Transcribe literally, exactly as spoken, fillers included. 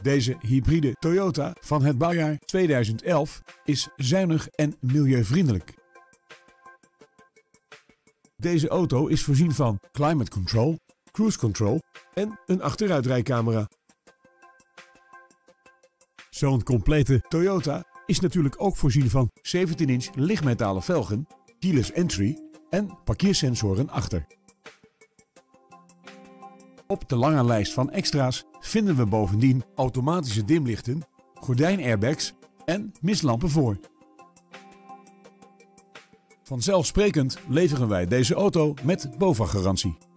Deze hybride Toyota van het bouwjaar tweeduizend elf is zuinig en milieuvriendelijk. Deze auto is voorzien van climate control, cruise control en een achteruitrijcamera. Zo'n complete Toyota is natuurlijk ook voorzien van zeventien inch lichtmetalen velgen, keyless entry en parkeersensoren achter. Op de lange lijst van extra's vinden we bovendien automatische dimlichten, gordijnairbags en mistlampen voor. Vanzelfsprekend leveren wij deze auto met BOVAG-garantie.